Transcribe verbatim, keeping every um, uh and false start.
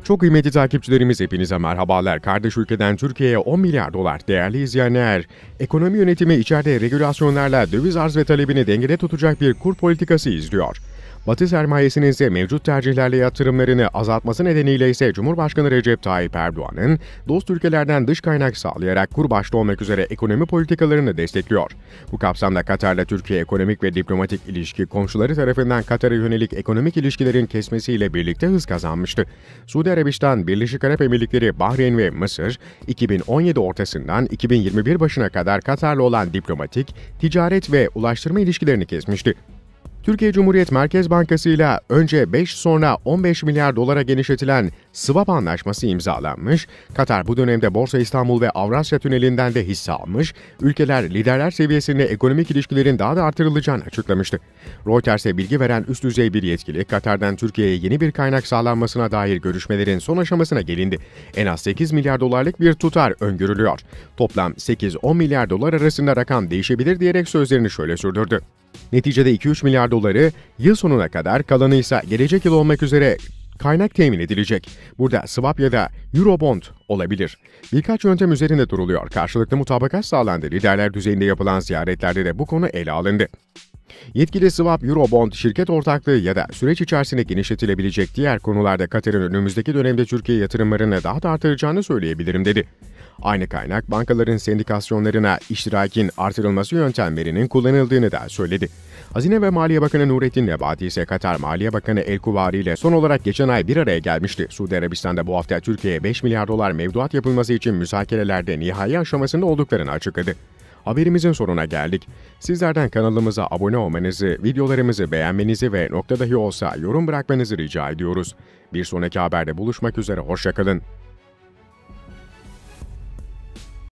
Çok kıymetli takipçilerimiz hepinize merhabalar. Kardeş ülkeden Türkiye'ye on milyar dolar. Değerli izleyenler, ekonomi yönetimi içeride regülasyonlarla döviz arz ve talebini dengede tutacak bir kur politikası izliyor. Batı sermayesinin ise mevcut tercihlerle yatırımlarını azaltması nedeniyle ise Cumhurbaşkanı Recep Tayyip Erdoğan'ın dost ülkelerden dış kaynak sağlayarak kur başta olmak üzere ekonomi politikalarını destekliyor. Bu kapsamda Katar'la Türkiye ekonomik ve diplomatik ilişki komşuları tarafından Katar'a yönelik ekonomik ilişkilerin kesmesiyle birlikte hız kazanmıştı. Suudi Arabistan, Birleşik Arap Emirlikleri, Bahreyn ve Mısır iki bin on yedi ortasından iki bin yirmi bir başına kadar Katar'la olan diplomatik, ticaret ve ulaştırma ilişkilerini kesmişti. Türkiye Cumhuriyet Merkez Bankası ile önce beş sonra on beş milyar dolara genişletilen swap anlaşması imzalanmış, Katar bu dönemde Borsa İstanbul ve Avrasya Tüneli'nden de hisse almış, ülkeler liderler seviyesinde ekonomik ilişkilerin daha da artırılacağını açıklamıştı. Reuters'e bilgi veren üst düzey bir yetkili, Katar'dan Türkiye'ye yeni bir kaynak sağlanmasına dair görüşmelerin son aşamasına gelindi. En az sekiz milyar dolarlık bir tutar öngörülüyor. Toplam sekiz on milyar dolar arasında rakam değişebilir diyerek sözlerini şöyle sürdürdü. Neticede iki üç milyar doları yıl sonuna kadar, kalanı ise gelecek yıl olmak üzere kaynak temin edilecek. Burada swap ya da Eurobond olabilir. Birkaç yöntem üzerinde duruluyor. Karşılıklı mutabakat sağlandı. Liderler düzeyinde yapılan ziyaretlerde de bu konu ele alındı. Yetkili swap, Eurobond, şirket ortaklığı ya da süreç içerisinde genişletilebilecek diğer konularda Katar'ın önümüzdeki dönemde Türkiye yatırımlarını daha da artıracağını söyleyebilirim dedi. Aynı kaynak bankaların sendikasyonlarına iştirakin artırılması yöntemlerinin kullanıldığını da söyledi. Hazine ve Maliye Bakanı Nurettin Nebati ise Katar Maliye Bakanı El Kuvari ile son olarak geçen ay bir araya gelmişti. Suudi Arabistan'da bu hafta Türkiye'ye beş milyar dolar mevduat yapılması için müzakerelerde nihai aşamasında olduklarını açıkladı. Haberimizin sonuna geldik. Sizlerden kanalımıza abone olmanızı, videolarımızı beğenmenizi ve nokta dahi olsa yorum bırakmanızı rica ediyoruz. Bir sonraki haberde buluşmak üzere, hoşça kalın.